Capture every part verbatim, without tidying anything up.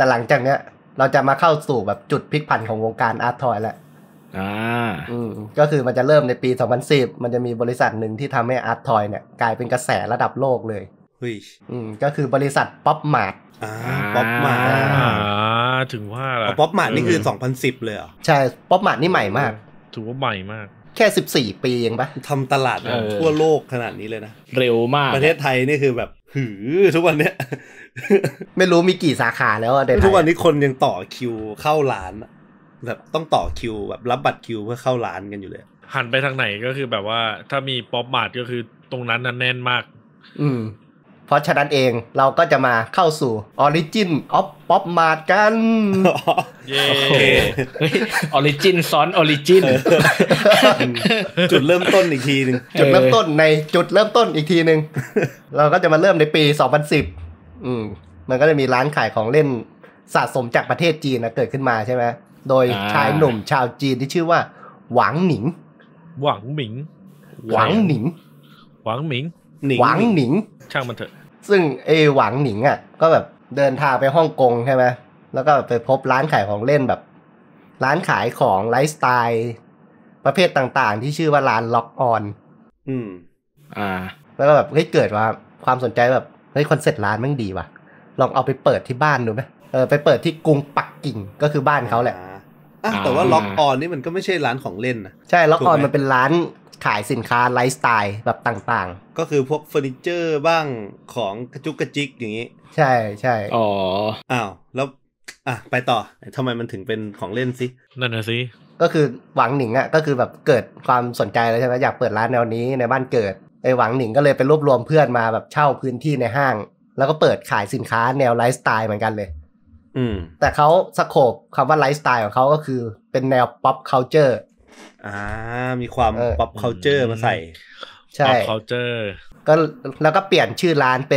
แต่หลังจากเนี้ยเราจะมาเข้าสู่แบบจุดพลิกผันของวงการอาร์ตทอยแล้วอ่าอืมก็คือมันจะเริ่มในปีสองพันสิบมันจะมีบริษัทหนึ่งที่ทำให้อาร์ตทอยเนี่ยกลายเป็นกระแสระดับโลกเลยเฮ้ยอืมก็คือบริษัทป๊อปมาร์ทอ่าป๊อปมาร์ทอ่าถึงว่าล่ะป๊อปมาร์ทนี่คือสองพันสิบเลยเหรอใช่ป๊อปมาร์ทนี่ใหม่มากถือว่าใหม่มากแค่สิบสี่ปีเองปะทำตลาดทั่วโลกขนาดนี้เลยนะเร็วมากประเทศไทยนี่คือแบบหือทุกวันเนี้ยไม่รู้มีกี่สาขาแล้วอะเด็ดทุกวันนี้คนยังต่อคิวเข้าร้านแบบต้องต่อคิวแบบรับบัตรคิวเพื่อเข้าร้านกันอยู่เลยหันไปทางไหนก็คือแบบว่าถ้ามีป๊อปมาร์ทก็คือตรงนั้นน่ะแน่นมากอืมเพราะฉะนั้นเองเราก็จะมาเข้าสู่ Origin of Pop Mart กันเย้เฮ้ย Origin ซ้อน Origin จุดเริ่มต้นอีกทีนึงจุดเริ่มต้นในจุดเริ่มต้นอีกทีนึงเราก็จะมาเริ่มในปีสองพันสิบอืมมันก็จะมีร้านขายของเล่นสะสมจากประเทศจีนนะเกิดขึ้นมาใช่ไหมโดยชายหนุ่มชาวจีนที่ชื่อว่าหวังหนิงหวังหมิงหวังหนิงหวังหมิงหวังหนิงช่างมันเถอะซึ่งเอหวังหนิงอ่ะก็แบบเดินทางไปฮ่องกงใช่ไหมแล้วก็ไปพบร้านขายของเล่นแบบร้านขายของไลฟ์สไตล์ประเภทต่างๆที่ชื่อว่าร้านล็อกออนอืมอ่าแล้วก็แบบเฮ้ยเกิดว่าความสนใจแบบเฮ้ยคอนเซ็ปต์ร้านแม่งดีว่ะลองเอาไปเปิดที่บ้านดูไหมเออไปเปิดที่กรุงปักกิ่งก็คือบ้านเขาแหละอ่ะแต่ว่าล็อกออนนี่มันก็ไม่ใช่ร้านของเล่นนะใช่ล็อกออนมันเป็นร้านขายสินค้าไลฟ์สไตล์แบบต่างๆก็คือพวกเฟอร์นิเจอร์บ้างของกระจุกกระจิกอย่างนี้ใช่ใช่อ๋ออ้าวแล้วอ่ะไปต่อทำไมมันถึงเป็นของเล่นสินั่นน่ะสิก็คือหวังหนิงอ่ะก็คือแบบเกิดความสนใจแล้วใช่ไหมอยากเปิดร้านแนวนี้ในบ้านเกิดไอ้หวังหนิงก็เลยไปรวบรวมเพื่อนมาแบบเช่าพื้นที่ในห้างแล้วก็เปิดขายสินค้าแนวไลฟ์สไตล์เหมือนกันเลยอืมแต่เขาสโคปคำว่าไลฟ์สไตล์ของเขาก็คือเป็นแนว pop culture อ่ามีความ pop culture มาใส่ใช่ pop culture ก็แล้วก็เปลี่ยนชื่อร้านเป็น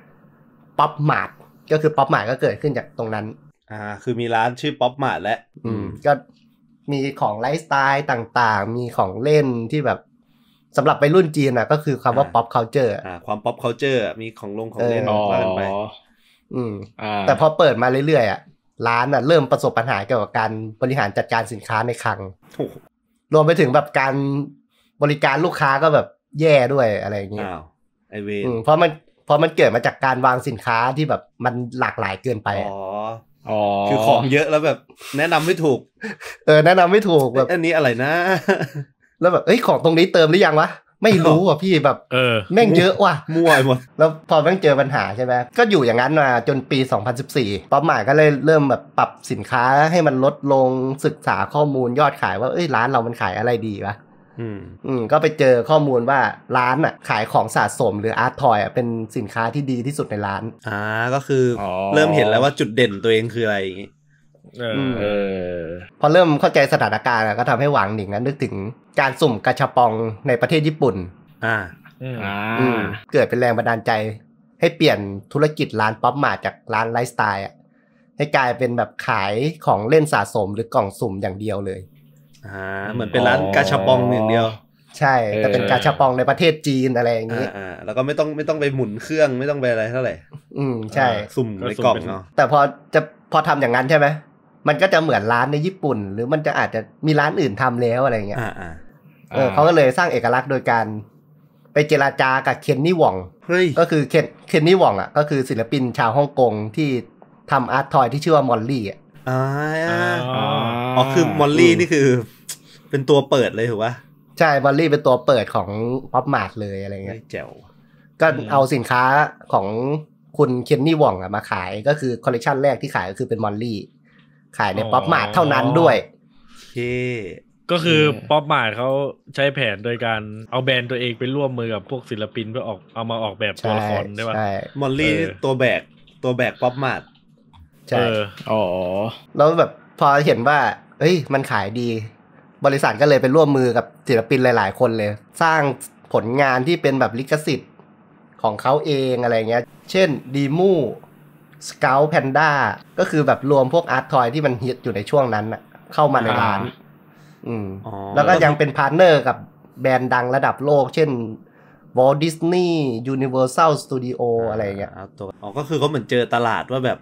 pop mart ก็คือ pop mart ก็เกิดขึ้นจากตรงนั้นอ่าคือมีร้านชื่อ pop mart และอืมก็มีของไลฟ์สไตล์ต่างๆมีของเล่นที่แบบสำหรับวัยรุ่นจีนน่ะก็คือคำว่า pop culture อ่าความ pop culture มีของลงของเล่นว่ากันไปอืมแต่พอเปิดมาเรื่อยๆอ่ะร้านอ่ะเริ่มประสบปัญหาเกี่ยวกับการบริหารจัดการสินค้าในคลังรวมไปถึงแบบการบริการลูกค้าก็แบบแย่ด้วยอะไรอย่างเงี้ยอ้าวไอเวรเพราะมันเพราะมันเกิดมาจากการวางสินค้าที่แบบมันหลากหลายเกินไปอ๋ออ๋อคือของเยอะแล้วแบบแนะนำไม่ถูกเออแนะนำไม่ถูกแบบอันนี้อะไรนะแล้วแบบเอ้ยของตรงนี้เติมหรือยังวะไม่รู้อ่ะพี่แบบเออแม่งเยอะว่ะมั่วหมดแล้วพอแม่งเจอปัญหาใช่ไหมก็อยู่อย่างนั้นมาจนปีสองพันสิบสี่ป๊อปมาร์ทก็เลยเริ่มแบบปรับสินค้าให้มันลดลงศึกษาข้อมูลยอดขายว่าเอ้ยร้านเรามันขายอะไรดีวะอืมอืมก็ไปเจอข้อมูลว่าร้านอ่ะขายของสะสมหรืออาร์ตทอยอ่ะเป็นสินค้าที่ดีที่สุดในร้านอ่าก็คือเริ่มเห็นแล้วว่าจุดเด่นตัวเองคืออะไรอย่างงี้เออเออพอเริ่มเข้าใจสถานการณ์ก็ทำให้หวังหนิงนั้นนึกถึงการสุ่มกาชาปองในประเทศญี่ปุ่นอ่าอ่าเกิดเป็นแรงบันดาลใจให้เปลี่ยนธุรกิจร้านป๊อปมาร์ทจากร้านไลฟ์สไตล์อ่ะให้กลายเป็นแบบขายของเล่นสะสมหรือกล่องสุ่มอย่างเดียวเลยอ่าเหมือนเป็นร้านกาชาปองอย่างเดียวใช่แต่เป็นกาชาปองในประเทศจีนอะไรอย่างนี้อ่าแล้วก็ไม่ต้องไม่ต้องไปหมุนเครื่องไม่ต้องไปอะไรเท่าไหร่อืมใช่สุ่มในกล่องเนาะแต่พอจะพอทำอย่างนั้นใช่ไหมมันก็จะเหมือนร้านในญี่ปุ่นหรือมันจะอาจจะมีร้านอื่นทำแล้วอะไรเงี้ยอ่าอ่าเออเขาก็เลยสร้างเอกลักษณ์โดยการไปเจรจากับเคนนี่วองก็คือเคนเคนนี่วองอ่ะก็คือศิลปินชาวฮ่องกงที่ทำอาร์ตทอยที่ชื่อว่ามอลลี่อ่ะอ่าอ๋อคือมอลลี่นี่คือเป็นตัวเปิดเลยถูกป่ะใช่มอลลี่เป็นตัวเปิดของป๊อปมาร์ทเลยอะไรเงี้ยแจ๋วก็เอาสินค้าของคุณเคนนี่วองอ่ะมาขายก็คือคอลเลคชันแรกที่ขายก็คือเป็นมอลลี่ขายในป๊อปมาร์ทเท่านั้นด้วยเท่ก็คือป๊อปมาร์ทเขาใช้แผนโดยการเอาแบรนด์ตัวเองไปร่วมมือกับพวกศิลปินเพื่อออกเอามาออกแบบตัวละครได้ป่ะมอลลี่ตัวแบกตัวแบกป๊อปมาร์ทใช่อ๋อแล้วแบบพอเห็นว่าเฮ้ยมันขายดีบริษัทก็เลยไปร่วมมือกับศิลปินหลายๆคนเลยสร้างผลงานที่เป็นแบบลิขสิทธิ์ของเขาเองอะไรเงี้ยเช่นดีมูสเกลแพนด้าก็คือแบบรวมพวกอาร์ตทอยที่มันฮิตอยู่ในช่วงนั้นน่ะเข้ามาในร้านอืมแล้วก็ยังเป็นพาร์ทเนอร์กับแบรนด์ดังระดับโลกเช่น Walt Disney Universal Studio อะไรเงี้ยอ๋อก็คือเขาเหมือนเจอตลาดว่าแบบ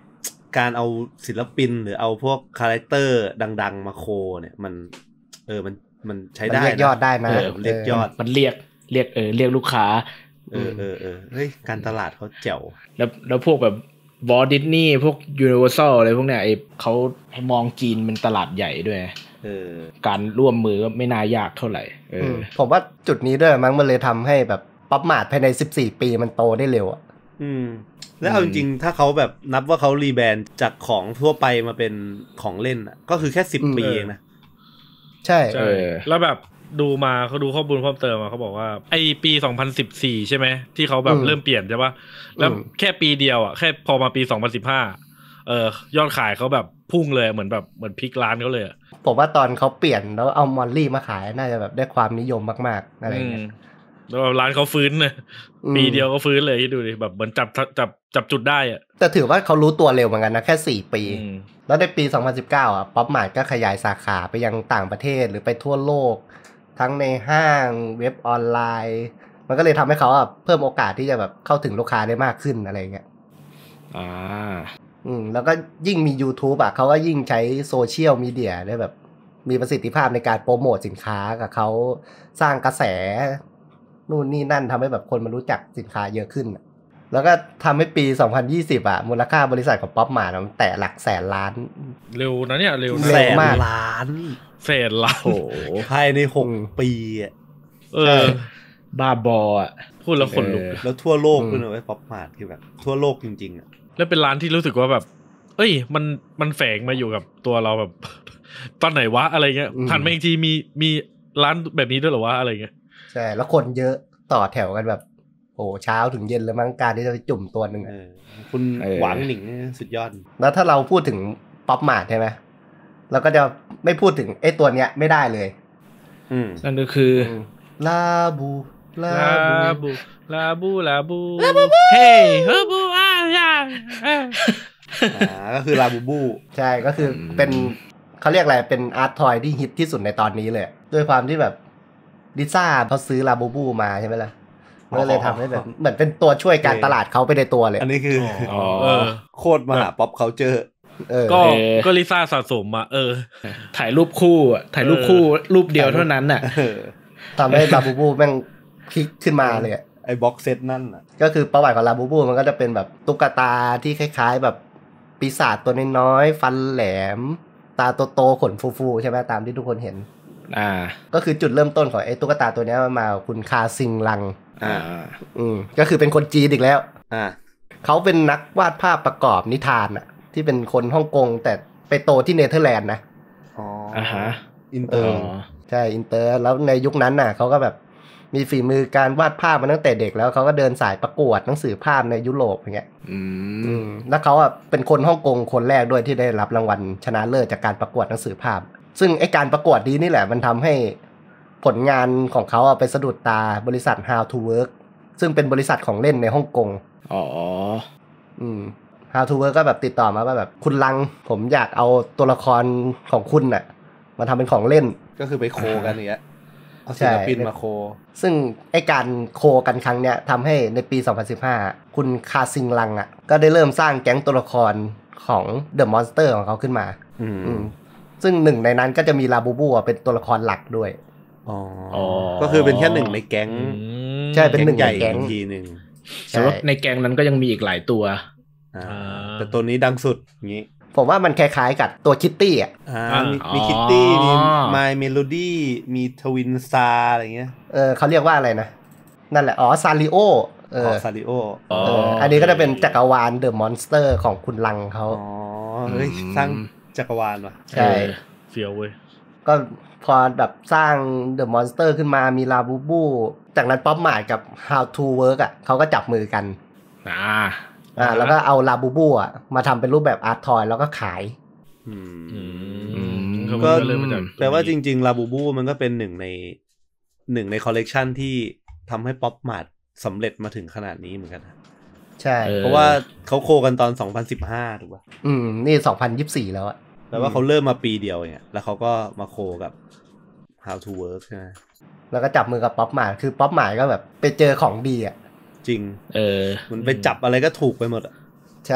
การเอาศิลปินหรือเอาพวกคาแรคเตอร์ดังๆมาโคเนี่ยมันเออมันมันใช้ได้เรียกยอดได้นะเรียกยอดมันเรียกเรียกเออเรียกลูกค้าเออเออเออเฮ้ยการตลาดเขาแจ๋วแล้วแล้วพวกแบบวอลดิสนีย์พวกยูนิเวอร์แซลอะไรพวกเนี้ยไอ้เขามองจีนเป็นตลาดใหญ่ด้วยเออการร่วมมือก็ไม่น่ายากเท่าไหร่เออผมว่าจุดนี้ด้วยมั้งมันเลยทำให้แบบป๊อปมาร์ทภายในสิบสี่ปีมันโตได้เร็วอ่ะอืมแล้วเอาจริงๆถ้าเขาแบบนับว่าเขารีแบรนด์จากของทั่วไปมาเป็นของเล่นอ่ะก็คือแค่สิบปีเองนะใช่ใช่แล้วแบบดูมาเขาดูข้อมูลเพิ่มเติมมาเขาบอกว่าไอปีสองพันสิบสี่ใช่ไหมที่เขาแบบเริ่มเปลี่ยนใช่ป่ะแล้วแค่ปีเดียวอ่ะแค่พอมาปีสองพันสิบห้าเออยอดขายเขาแบบพุ่งเลยเหมือนแบบเหมือนพลิกร้านเขาเลยผมว่าตอนเขาเปลี่ยนแล้วเอามอลลี่มาขายน่าจะแบบได้ความนิยมมากๆอะไรเงี้ยแล้วร้านเขาฟื้นเลยปีเดียวก็ฟื้นเลยดูดิแบบเหมือนจับจับจับจุดได้อ่ะแต่ถือว่าเขารู้ตัวเร็วเหมือนกันนะแค่สี่ปีแล้วในปีสองพันสิบเก้าอ่ะป๊อปมาร์ทก็ขยายสาขาไปยังต่างประเทศหรือไปทั่วโลกทั้งในห้างเว็บออนไลน์มันก็เลยทำให้เขาอ่ะเพิ่มโอกาสที่จะแบบเข้าถึงลูกค้าได้มากขึ้นอะไรเงี้ยอ่าอืมแล้วก็ยิ่งมี YouTube อ่ะเขาก็ยิ่งใช้โซเชียลมีเดียได้แบบมีประสิทธิภาพในการโปรโมทสินค้ากับเขาสร้างกระแสนู่นนี่นั่นทำให้แบบคนมารู้จักสินค้าเยอะขึ้นแล้วก็ทำให้ปีสองพันยี่สิบอ่ะมูลค่าบริษัทของป๊อปมาร์ทมันแตะหลักแสนล้านเร็วนะเนี่ยเร็วแสนล้านแสนล้านโอ้โหภายในหกปีอ่ะเออบ้าบออ่ะพูดแล้วขนลุกแล้วทั่วโลกด้วยนะไอ้ป๊อปมาร์ทคือแบบทั่วโลกจริงๆอ่ะแล้วเป็นร้านที่รู้สึกว่าแบบเอ้ยมันมันแฝงมาอยู่กับตัวเราแบบตอนไหนวะอะไรเงี้ยผ่านมาอีกทีมีมีร้านแบบนี้ด้วยเหรอวะอะไรเงี้ยใช่แล้วคนเยอะต่อแถวกันแบบโอ้เช้าถึงเย็นเลยมั้งการที่จะไปจุ่มตัวหนึ่งคุณหวังหนิงสุดยอดแล้วถ้าเราพูดถึงป๊อปมาร์ทใช่ไหมเราก็จะไม่พูดถึงไอ้ตัวเนี้ยไม่ได้เลยนั่นก็คือลาบูลาบูลาบูลาบูเฮ้ยลาบูอ่ะอ่าก็คือลาบูบูใช่ก็คือเป็นเขาเรียกอะไรเป็นอาร์ตทอยที่ฮิตที่สุดในตอนนี้เลยด้วยความที่แบบลิซ่าเขาซื้อลาบูบูมาใช่ไหมล่ะก็เลยทำให้แบบเหมือนเป็นตัวช่วยการตลาดเขาไปในตัวเลยอันนี้คือโคตรมหาป๊อปเคาน์เจอร์ก็ก็ลิซ่าสะสมมาเออถ่ายรูปคู่อ่ะถ่ายรูปคู่รูปเดียวเท่านั้นน่ะทำให้ลาบูบูแม่งคลิกขึ้นมาเลยไอ้บ็อกเซตนั่นอ่ะก็คือประวัติของลาบูบูมันก็จะเป็นแบบตุ๊กตาที่คล้ายๆแบบปีศาจตัวน้อยๆฟันแหลมตาโตๆขนฟูๆใช่ไหมตามที่ทุกคนเห็นอ่าก็คือจุดเริ่มต้นของไอ้ตุ๊กตาตัวนี้มาคุณคาซิงลังอ่าอืมก็คือเป็นคนจีนอีกแล้วอ่าเขาเป็นนักวาดภาพประกอบนิทานอ่ะที่เป็นคนฮ่องกงแต่ไปโตที่เนเธอร์แลนด์นะอ๋ออ่าฮะอินเตอร์ใช่อินเตอร์แล้วในยุคนั้นน่ะเขาก็แบบมีฝีมือการวาดภาพมาตั้งแต่เด็กแล้วเขาก็เดินสายประกวดหนังสือภาพในยุโรปอย่างเงี้ยอืมแล้วเขาอ่ะเป็นคนฮ่องกงคนแรกด้วยที่ได้รับรางวัลชนะเลิศจากการประกวดหนังสือภาพซึ่งไอการประกวดนี้นี่แหละมันทำให้ผลงานของเขาอ่ะไปสะดุดตาบริษัท How to Work ซึ่งเป็นบริษัทของเล่นในฮ่องกงอ๋ออืม How to Work ก็แบบติดต่อมาว่าแบบคุณลังผมอยากเอาตัวละครของคุณน่ะมาทำเป็นของเล่นก็คือไปโคกันอย่างเงี้ยเอาศิลปินมาโคซึ่งไอการโคกันครั้งเนี้ยทำให้ในปีสองพันสิบห้าคุณคาซิงลังอ่ะก็ได้เริ่มสร้างแก๊งตัวละครของ The Monster ของเขาขึ้นมาอืมซึ่งหนึ่งในนั้นก็จะมีลาบูบูเป็นตัวละครหลักด้วยอ๋อก็คือเป็นแค่หนึ่งในแก๊งใช่เป็นหนึ่งในแก๊งทีนึงแต่ว่าในแก๊งนั้นก็ยังมีอีกหลายตัวอ่าแต่ตัวนี้ดังสุดอย่างงี้ผมว่ามันคล้ายๆกับตัวคิตตี้อ่ะมีคิตตี้มีมายเมโลดี้มีทวินซาอะไรเงี้ยเออเขาเรียกว่าอะไรนะนั่นแหละอ๋อซาริโอเออซาริโอเอออันนี้ก็จะเป็นจักรวาลเดอะมอนสเตอร์ของคุณลังเขาอ๋อเฮ้ยสร้างจักรวาลว่ะใช่เฟี้ยวเว้ยก็พอแบบสร้างเดอะมอนสเตอร์ขึ้นมามีลาบูบูจากนั้นป๊อปมาร์ทกับ How to Work อ่ะเขาก็จับมือกันอ่าอ่าแล้วก็เอาลาบูบูอ่ะมาทำเป็นรูปแบบอาร์ตทอยแล้วก็ขายอืมก็แปลว่าจริงๆลาบูบูมันก็เป็นหนึ่งในหนึ่งในคอลเลกชันที่ทำให้ป๊อปมาร์ทสำเร็จมาถึงขนาดนี้เหมือนกันใช่เพราะว่าเขาโคกันตอนสองพันสิบห้าถูกป่ะอืมนี่สองพันยี่สิบสี่แล้วอะแปลว่าเขาเริ่มมาปีเดียวเนี่ยแล้วเขาก็มาโคกับ How to Work ใช่ไหมแล้วก็จับมือกับป๊อปมาร์ทคือป๊อปมาร์ทก็แบบไปเจอของดีอ่ะจริงเออมันไปจับอะไรก็ถูกไปหมดอ่ะใช่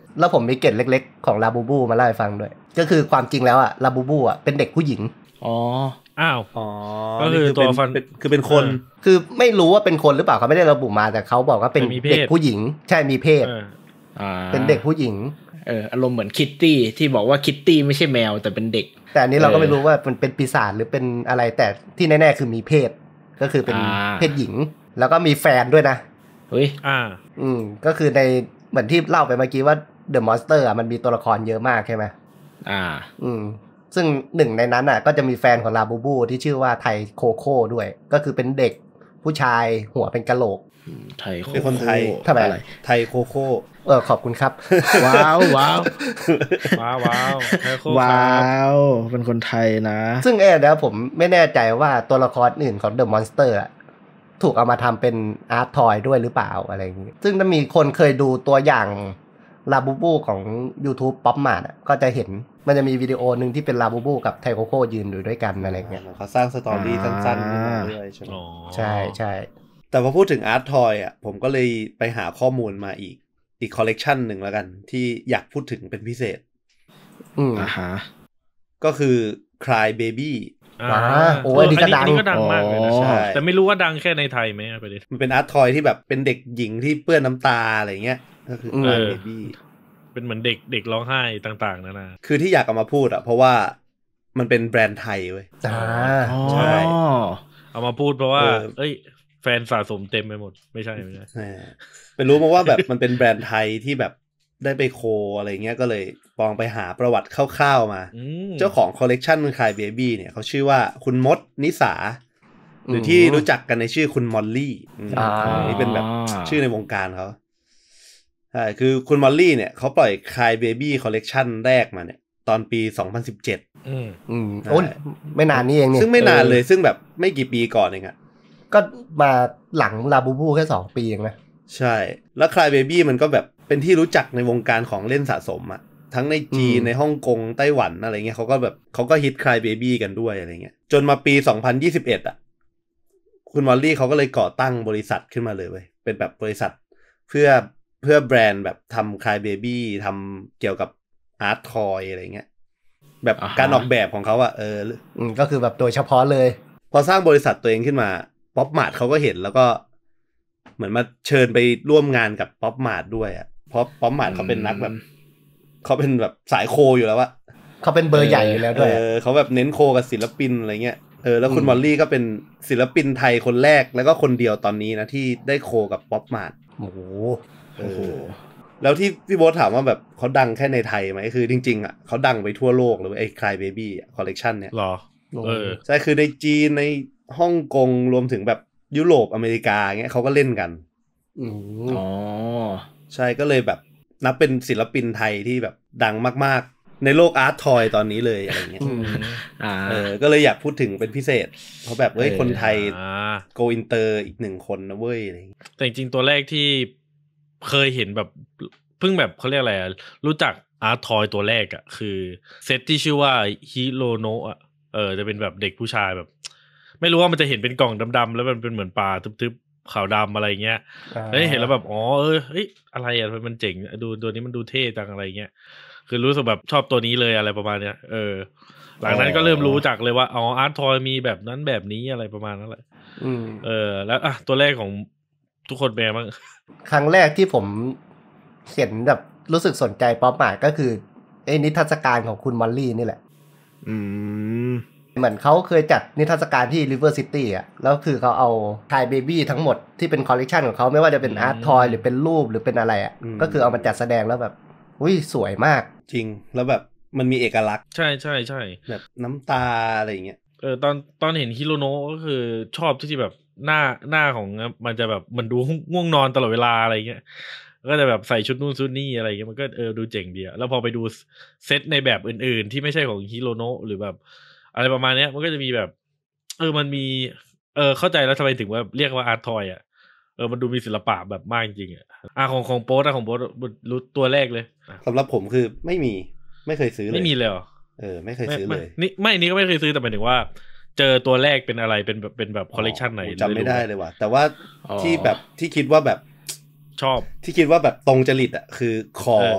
แล้วผมมีเกร็ดเล็กๆของลาบูบูมาเล่าให้ฟังด้วยก็คือความจริงแล้วอะลาบูบูอะเป็นเด็กผู้หญิงอ๋ออ้าวอ๋อก็คือตัวฟันคือเป็นคนคือไม่รู้ว่าเป็นคนหรือเปล่าเขาไม่ได้ระบุมาแต่เขาบอกว่าเป็นเด็กผู้หญิงใช่มีเพศเป็นเด็กผู้หญิงเอออารมณ์เหมือนคิตตี้ที่บอกว่าคิตตี้ไม่ใช่แมวแต่เป็นเด็กแต่อันนี้เราก็ไม่รู้ว่ามันเป็นปีศาจหรือเป็นอะไรแต่ที่แน่ๆคือมีเพศก็คือเป็นเพศหญิงแล้วก็มีแฟนด้วยนะเฮ้ยอ่าอืมก็คือในเหมือนที่เล่าไปเมื่อกี้ว่าเดอะมอนสเตอร์อ่ะมันมีตัวละครเยอะมากใช่ไหมอ่าอืมซึ่งหนึ่งในนั้นอ่ะก็จะมีแฟนของลาบูบูที่ชื่อว่าไทโคโค่ด้วยก็คือเป็นเด็กผู้ชายหัวเป็นกะโหลกไทโคเป็นคนไทยทำไมอะไรไทโคโค่เออขอบคุณครับว้าวว้าวว้าวว้าวไทโคว้าวเป็นคนไทยนะซึ่งเอ๊ะนะผมไม่แน่ใจว่าตัวละครอื่นของเดอะมอนสเตอร์อ่ะถูกเอามาทำเป็นอาร์ตทอยด้วยหรือเปล่าอะไรอย่างงี้ซึ่งถ้ามีคนเคยดูตัวอย่างลาบูบูของ YouTube ป๊อปมาร์ทก็จะเห็นมันจะมีวิดีโอนึงที่เป็นลาบูบูกับไทโคโค่ยืนอยู่ด้วยกันอะไรเงี้ยเขาสร้างสตอรี่สั้นๆขึ้นมาเรื่อยใช่ไหมใช่ใช่แต่พอพูดถึงอาร์ตทอยอ่ะผมก็เลยไปหาข้อมูลมาอีกอีกคอลเลกชันหนึ่งแล้วกันที่อยากพูดถึงเป็นพิเศษอืมอ่าฮะก็คือ Cry Baby ว้าโอ้ยนี่ก็ดังนี่ก็ดังมากเลยนะใช่แต่ไม่รู้ว่าดังแค่ในไทยไหมไปดิมันเป็นอาร์ตทอยที่แบบเป็นเด็กหญิงที่เปื้อนน้ำตาอะไรเงี้ยก็คือ Cry Baby เป็นเหมือนเด็กเด็กร้องไห้ต่างๆนานาคือที่อยากเอามาพูดอ่ะเพราะว่ามันเป็นแบรนด์ไทยเว้ยอ่าใช่เอามาพูดเพราะว่าเอ้ยแฟนสะสมเต็มไปหมดไม่ใช่ไม่ใช่เป็นรู้มาว่าแบบมันเป็นแบรนด์ไทยที่แบบได้ไปโคอะไรเงี้ยก็เลยลองไปหาประวัติคร่าวๆมาเจ้าของคอลเลกชันคลายเบบี้เนี่ยเขาชื่อว่าคุณมดนิสาหรือที่รู้จักกันในชื่อคุณมอลลี่นี่เป็นแบบชื่อในวงการเขาใช่คือคุณมอลลี่เนี่ยเขาปล่อยคลายเบบี้คอลเลกชันแรกมาเนี่ยตอนปีสองพันสิบเจ็ดอืมอืมโอ้ไม่นานนี้เองนี่ซึ่งไม่นานเลยซึ่งแบบไม่กี่ปีก่อนเองอะก็มาหลังลาบูบูแค่สองปีเองนะใช่แล้วคลายเบบี้มันก็แบบเป็นที่รู้จักในวงการของเล่นสะสมอะทั้งในจีนในฮ่องกงไต้หวันอะไรเงี้ยเขาก็แบบเขาก็ฮิตคลายเบบี้กันด้วยอะไรเงี้ยจนมาปีสองพันยี่สิบเอ็ดอ่ะคุณมอลลี่เขาก็เลยก่อตั้งบริษัทขึ้นมาเลยเว้ยเป็นแบบบริษัทเพื่อเพื่อแบรนด์แบบทำคลายเบบี้ทำเกี่ยวกับอาร์ตทอยอะไรเงี้ยแบบการออกแบบของเขาอะเออก็คือแบบโดยเฉพาะเลยพอสร้างบริษัทตัวเองขึ้นมาป๊อปมาร์ทเขาก็เห็นแล้วก็เหมือนมาเชิญไปร่วมงานกับป๊อปมาร์ทด้วยอ่ะเพราะป๊อปมาร์ทเขาเป็นนักแบบเขาเป็นแบบสายโคอยู่แล้วอะเขาเป็นเบอร์ใหญ่อยู่แล้วด้วยเออเขาแบบเน้นโคกับศิลปินอะไรเงี้ยเออแล้วคุณมอลลี่ก็เป็นศิลปินไทยคนแรกแล้วก็คนเดียวตอนนี้นะที่ได้โคกับป๊อปมาร์ทโอ้โหโอ้โหแล้วที่พี่โบ๊ทถามว่าแบบเขาดังแค่ในไทยไหมคือจริงๆอ่ะเขาดังไปทั่วโลกเลยไอ้ Cry Baby คอลเลกชันเนี่ยหรอเออใช่คือในจีนในฮ่องกงรวมถึงแบบยุโรปอเมริกาเงี้ยเขาก็เล่นกันอ๋อใช่ก็เลยแบบนับเป็นศิลปินไทยที่แบบดังมากๆในโลกอาร์ตทอยตอนนี้เลยอะไรเงี้ยเออก็เลยอยากพูดถึงเป็นพิเศษเพราะแบบเฮ้ยคนไทยโกอินเตอร์อีกหนึ่งคนนะเว้ยอะไรแต่จริงๆตัวแรกที่เคยเห็นแบบเพิ่งแบบเขาเรียกอะไรอะรู้จักอาร์ตทอยตัวแรกอะคือเซตที่ชื่อว่าฮิโรโนะอะเออจะเป็นแบบเด็กผู้ชายแบบไม่รู้ว่ามันจะเห็นเป็นกล่องดำๆแล้วมันเป็นเหมือนปลาทึบๆขาวดำอะไรเงี้ยแล้วเห็นแล้วแบบอ๋อเออเฮ้ยอะไรอ่ะมันเจ๋งดูตัวนี้มันดูเท่จังอะไรเงี้ยคือรู้สึกแบบชอบตัวนี้เลยอะไรประมาณเนี้ยเออหลังนั้นก็เริ่มรู้จักเลยว่าอ๋ออาร์ตทอยมีแบบนั้นแบบนี้อะไรประมาณนั้นแหละเออแล้วอ่ะตัวแรกของทุกคนเป็นไงบ้างครั้งแรกที่ผมเห็นแบบรู้สึกสนใจป๊อปมาร์ทก็คือไอ้นิทรรศการของคุณมอลลี่นี่แหละอืมเหมือนเขาเคยจัดนิทรรศการที่ River City อ่ะแล้วคือเขาเอา Cry Baby ทั้งหมดที่เป็นคอลเลกชันของเขาไม่ว่าจะเป็นอาร์ตทอยหรือเป็นรูปหรือเป็นอะไรอ่ะก็คือเอามาจัดแสดงแล้วแบบอุ้ยสวยมากจริงแล้วแบบมันมีเอกลักษณ์ใช่ใช่ใช่แบบน้ำตาอะไรอย่างเงี้ยเออตอนตอนเห็นฮิโรโนะก็คือชอบที่แบบหน้าหน้าของมันจะแบบมันดูง่วงนอนตลอดเวลาอะไรเงี้ยก็จะแบบใส่ชุดนู่นชุดนี่อะไรเงี้ยมันก็เออดูเจ๋งดีอะแล้วพอไปดูเซตในแบบอื่นๆที่ไม่ใช่ของฮิโรโนะหรือแบบอะไรประมาณเนี้ยมันก็จะมีแบบเออมันมีเออเข้าใจแล้วทำไมถึงว่าเรียกว่าอาร์ตทอยอ่ะเออมันดูมีศิลปะแบบมากจริงอ่ะอ่ะของของโป๊ตอ่ะของโป๊ตรู้ตัวแรกเลยสำหรับผมคือไม่มีไม่เคยซื้อเลยไม่มีเลยเหรอเออไม่เคยซื้อเลยนี่ไม่นี่ก็ไม่เคยซื้อแต่หมายถึงว่าเจอตัวแรกเป็นอะไรเป็นแบบเป็นแบบคอลเลกชันไหนจำไม่ได้เลยว่ะแต่ว่าที่แบบที่คิดว่าแบบชอบที่คิดว่าแบบตรงจริตอ่ะคือคอเว้ย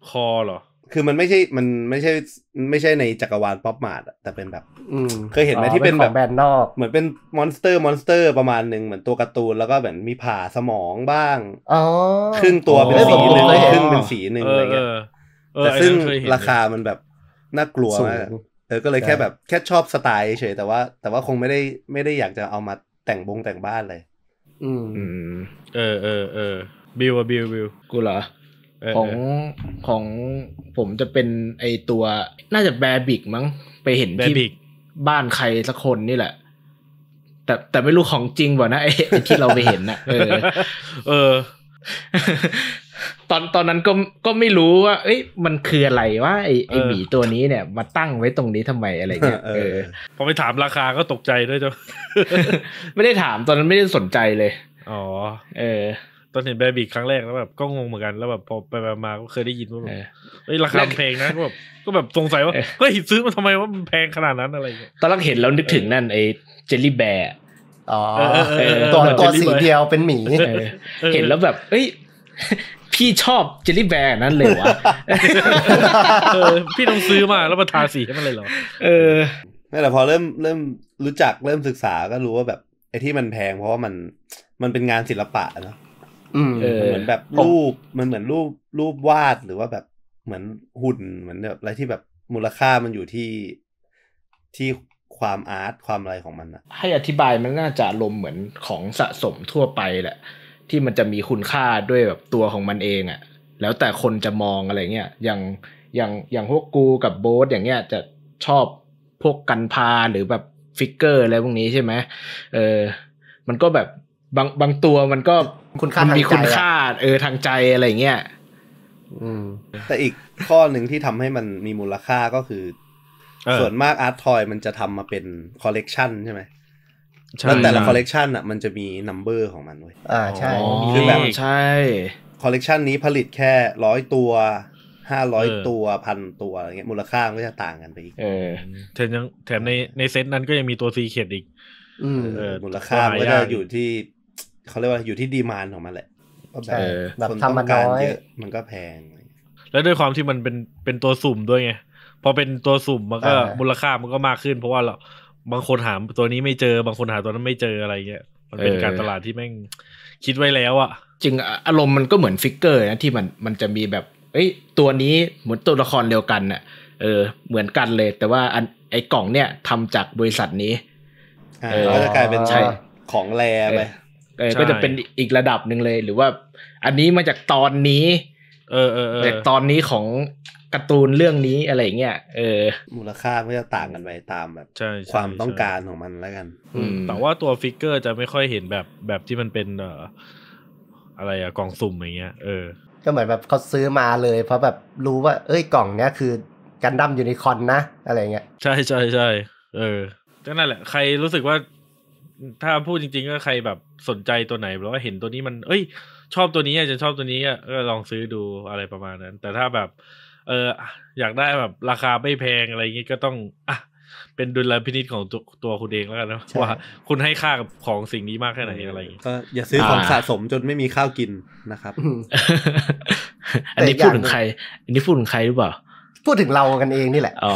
คอเหรอคือมันไม่ใช่มันไม่ใช่ไม่ใช่ในจักรวาลป๊อปมาร์ทแต่เป็นแบบเคยเห็นไหมที่เป็นแบบแบรนด์นอกเหมือนเป็นมอนสเตอร์มอนสเตอร์ประมาณนึงเหมือนตัวการ์ตูนแล้วก็แบบมีผ่าสมองบ้างอ๋อครึ่งตัวเป็นสีนึงครึ่งเป็นสีนึงอะไรเงี้ยแต่ซึ่งราคามันแบบน่ากลัวมากเออก็เลยแค่แบบแค่ชอบสไตล์เฉยแต่ว่าแต่ว่าคงไม่ได้ไม่ได้อยากจะเอามาแต่งบงแต่งบ้านเลยอืมเออเออเออบิวอะบิวบิวกูเหรอของของผมจะเป็นไอตัวน่าจะแบร์บิกมั้งไปเห็นที่บ้านใครสักคนนี่แหละแต่แต่ไม่รู้ของจริงป่ะนะไอที่เราไปเห็นน่ะเออเออตอนตอนนั้นก็ก็ไม่รู้ว่าเอ้ยมันคืออะไรวะไอไอหมีตัวนี้เนี่ยมาตั้งไว้ตรงนี้ทำไมอะไรเงี้ยเออพอไปถามราคาก็ตกใจด้วยจ้ะไม่ได้ถามตอนนั้นไม่ได้สนใจเลยอ๋อเออตอนเห็นแบร์บิกครั้งแรกแล้วแบบก็งงเหมือนกันแล้วแบบพอไปมาก็เคยได้ยินว่าแบบเอ้ยราคาแพงนะก็แบบก็แบบสงสัยว่าเฮ้ยซื้อมาทำไมว่ามันแพงขนาดนั้นอะไรอย่างเงี้ยตอนแรกเห็นแล้วนึกถึงนั่นไอ้เจลลี่แบร์อ๋อตัวตัวสีเดียวเป็นหมีเห็นแล้วแบบเอ้ยพี่ชอบเจลลี่แบร์นั้นเลยวะเออพี่ต้องซื้อมาแล้วมาทาสีให้มันเลยเหรอเออไม่แต่พอเริ่มเริ่มรู้จักเริ่มศึกษาก็รู้ว่าแบบไอ้ที่มันแพงเพราะว่ามันมันเป็นงานศิลปะเนาะอืมเหมือนแบบรูปมันเหมือนรูปรูปวาดหรือว่าแบบเหมือนหุ่นเหมือนแบบอะไรที่แบบมูลค่ามันอยู่ที่ที่ความอาร์ตความอะไรของมันนะให้อธิบายมันน่าจะอารมณ์เหมือนของสะสมทั่วไปแหละที่มันจะมีคุณค่าด้วยแบบตัวของมันเองอ่ะแล้วแต่คนจะมองอะไรเงี้ยอย่างอย่างอย่างพวกกูกับโบ๊ทอย่างเงี้ยจะชอบพวกกันพาหรือแบบฟิกเกอร์อะไรพวกนี้ใช่ไหมเออมันก็แบบบางบางตัวมันก็คุณค่ามีคุณค่าเออทางใจอะไรเงี้ยอืมแต่อีกข้อหนึ่งที่ทำให้มันมีมูลค่าก็คือส่วนมากอาร์ตทอยมันจะทำมาเป็นคอลเลกชันใช่ไหมแล้วแต่ละคอลเลกชันอ่ะมันจะมีนัมเบอร์ของมันเว้ยอ่าใช่คือแบบใช่คอลเลกชันนี้ผลิตแค่ร้อยตัวห้าร้อยตัวพันตัวอะไรเงี้ยมูลค่าก็จะต่างกันไปอีกเออแถมยังแถมในในเซตนั้นก็ยังมีตัวซีเคทอีกเออมูลค่ามันก็จะอยู่ที่เขาเรียกว่าอยู่ที่ดีมานด์ของมันแหละแบบแบบทำมาน้อยมันก็แพงแล้วด้วยความที่มันเป็นเป็นตัวสุ่มด้วยไงพอเป็นตัวสุ่มมันก็มูลค่ามันก็มากขึ้นเพราะว่าเราบางคนหาตัวนี้ไม่เจอบางคนหาตัวนั้นไม่เจออะไรเงี้ยมันเป็นการตลาดที่แม่งคิดไว้แล้วอ่ะจริงอารมณ์มันก็เหมือนฟิกเกอร์นะที่มันมันจะมีแบบเอ้ยตัวนี้เหมือนตัวละครเดียวกันน่ะเออเหมือนกันเลยแต่ว่าอันไอ้กล่องเนี่ยทำจากบริษัทนี้เออก็จะกลายเป็นใช่ของแรไปเออก็จะเป็นอีกระดับนึงเลยหรือว่าอันนี้มาจากตอนนี้เออเออจากตอนนี้ของการ์ตูนเรื่องนี้อะไรเงี้ยเออมูลค่ามันจะต่างกันไปตามแบบความต้องการของมันแล้วกันแต่ว่าตัวฟิกเกอร์จะไม่ค่อยเห็นแบบแบบที่มันเป็นเอ่ออะไรอะกล่องสุ่มอย่างเงี้ยเออก็เหมือนแบบเขาซื้อมาเลยเพราะแบบรู้ว่าเอ้ยกล่องเนี้ยคือกันดั้มยูนิคอร์นนะอะไรเงี้ยใช่ใช่ใช่เออก็นั่นแหละใครรู้สึกว่าถ้าพูดจริงๆก็ใครแบบสนใจตัวไหนแล้วก็เห็นตัวนี้มันเอ้ยชอบตัวนี้จะชอบตัวนี้ก็ลองซื้อดูอะไรประมาณนั้นแต่ถ้าแบบเอออยากได้แบบราคาไม่แพงอะไรอย่างงี้ก็ต้องอ่ะเป็นดุลพินิจของตัวตัวคุณเองแล้วกันนะว่าคุณให้ค่ากับของสิ่งนี้มากแค่ไหนอะไรอย่างงี้ก็อย่าซื้อของสะสมจนไม่มีข้าวกินนะครับอันนี้พูดถึงใครอันนี้พูดถึงใครหรือเปล่าพูดถึงเรากันเองนี่แหละอ๋อ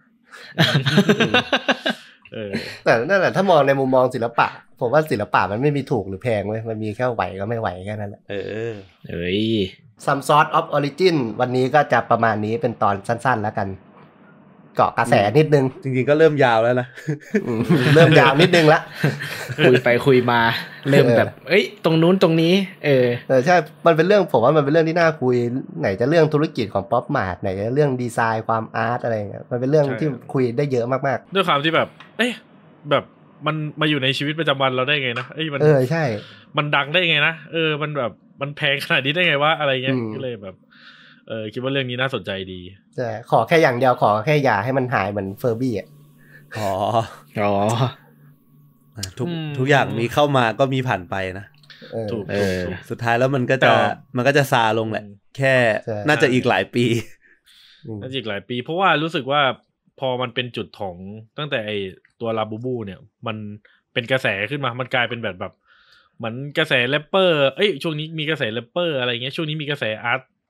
แต่นั่นแหละถ้ามองในมุมมองศิลปะผมว่าศิลปะมันไม่มีถูกหรือแพงเว้ยมันมีแค่ไหวก็ไม่ไหวแค่นั้นแหละเออเอ้ย Some Sort of Origin วันนี้ก็จะประมาณนี้เป็นตอนสั้นๆแล้วกันเกาะกระแสนิดนึงจริงๆก็เริ่มยาวแล้วนะเริ่มยาวนิดนึงละคุยไปคุยมาเริ่มแบบเอ้ยตรงนู้นตรงนี้เออเออใช่มันเป็นเรื่องผมว่ามันเป็นเรื่องที่น่าคุยไหนจะเรื่องธุรกิจของป๊อปมาร์ทไหนจะเรื่องดีไซน์ความอาร์ตอะไรเงี้ยมันเป็นเรื่องที่คุยได้เยอะมากๆด้วยความที่แบบเอ๊ะแบบมันมาอยู่ในชีวิตประจำวันเราได้ไงนะเอ้ยมันเออใช่มันดังได้ไงนะเออมันแบบมันแพงขนาดนี้ได้ไงวะอะไรเงี้ยก็เลยแบบเออคิดว่าเรื่องนี้น่าสนใจดีใช่ขอแค่อย่างเดียวขอแค่อย่าให้มันหายเหมือนเฟอร์บี้อ่ะอ๋ออ๋อทุกทุกอย่างมีเข้ามาก็มีผ่านไปนะถูกสุดท้ายแล้วมันก็จะมันก็จะซาลงแหละแค่น่าจะอีกหลายปีน่าจะอีกหลายปีเพราะว่ารู้สึกว่าพอมันเป็นจุดของตั้งแต่ไอตัวลาบูบูเนี่ยมันเป็นกระแสขึ้นมามันกลายเป็นแบบแบบเหมือนกระแสแรปเปอร์เอ้ยช่วงนี้มีกระแสแรปเปอร์อะไรเงี้ยช่วงนี้มีกระแสอาร์ต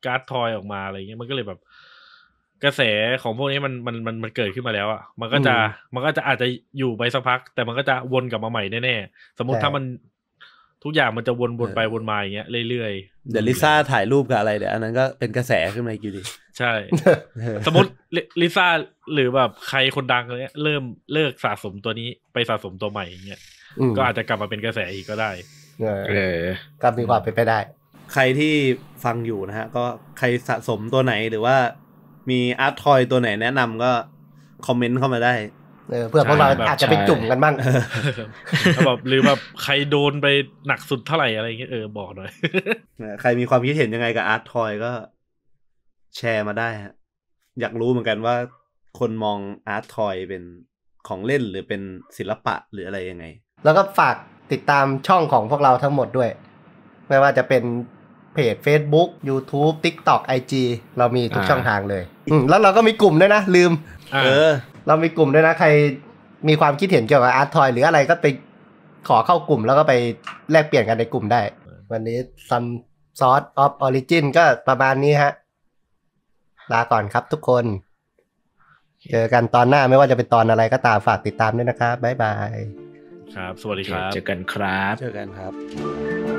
การ์ดทอยออกมาอะไรเงี้ยมันก็เลยแบบกระแสของพวกนี้มันมันมันมันเกิดขึ้นมาแล้วอ่ะมันก็จะมันก็จะอาจจะอยู่ไปสักพักแต่มันก็จะวนกลับมาใหม่แน่ๆสมมติถ้ามันทุกอย่างมันจะวนๆไปวนมาอย่างเงี้ยเรื่อยๆเดี๋ยวลิซ่าถ่ายรูปกับอะไรเดี๋ยวอันนั้นก็เป็นกระแสขึ้นมาอยู่ดีใช่สมมติลิซ่าหรือแบบใครคนดังอะไรเงี้ยเริ่มเลิกสะสมตัวนี้ไปสะสมตัวใหม่อย่างเงี้ยก็อาจจะกลับมาเป็นกระแสอีกก็ได้เออก็มีความเป็นไปได้ใครที่ฟังอยู่นะฮะก็ใครสะสมตัวไหนหรือว่ามีอาร์ตทอยตัวไหนแนะนำก็คอมเมนต์เข้ามาได้เออเพื่อพวกเราอาจจะไปจุ่มกันบ้างแบบหรือแบบใครโดนไปหนักสุดเท่าไหร่อะไรเงี้ยเออบอกหน่อยใครมีความคิดเห็นยังไงกับอาร์ตทอยก็แชร์มาได้ฮะอยากรู้เหมือนกันว่าคนมองอาร์ตทอยเป็นของเล่นหรือเป็นศิลปะหรืออะไรยังไงแล้วก็ฝากติดตามช่องของพวกเราทั้งหมดด้วยไม่ว่าจะเป็นเพจ Facebook YouTube TikTok ไอ จี เรามีทุกช่องทางเลยอืมแล้วเราก็มีกลุ่มด้วยนะลืมเออเรามีกลุ่มด้วยนะใครมีความคิดเห็นเกี่ยวกับอาร์ตทอยหรืออะไรก็ไปขอเข้ากลุ่มแล้วก็ไปแลกเปลี่ยนกันในกลุ่มได้วันนี้ Some Sort of Origin ก็ประมาณนี้ฮะลาก่อนครับทุกคนเจอกันตอนหน้าไม่ว่าจะเป็นตอนอะไรก็ตามฝากติดตามด้วยนะครับบ๊ายบายครับสวัสดีครับเจอกันครับเจอกันครับ